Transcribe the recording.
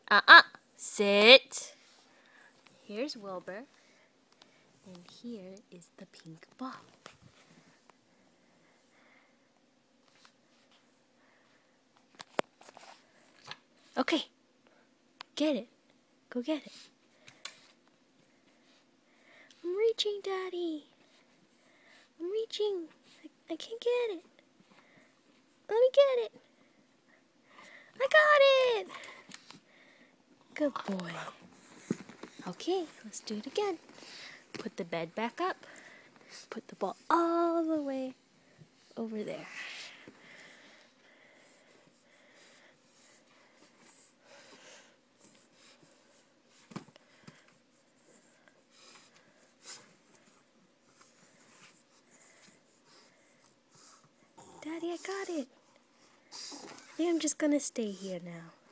Sit. Here's Wilbur. And here is the pink ball. Okay. Get it. Go get it. I'm reaching, Daddy. I'm reaching. I can't get it. Let me get it. I got it. Good boy. Okay, let's do it again. Put the bed back up. Put the ball all the way over there. Daddy, I got it. I think I'm just gonna stay here now.